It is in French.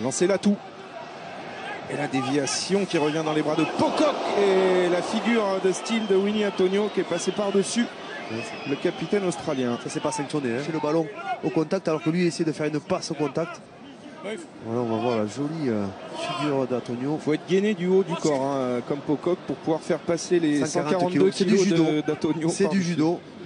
c'est l'atout. Et la déviation qui revient dans les bras de Pocock et la figure de style de Winnie Antonio qui est passé par-dessus le capitaine australien. Ça c'est pas sanctionné, hein. C'est le ballon au contact alors que lui il essaie de faire une passe au contact. Voilà, on va voir la jolie figure d'Antonio. Il faut être gainé du haut du corps, hein, comme Pocock, pour pouvoir faire passer les 142 kilos d'Antonio. C'est du judo.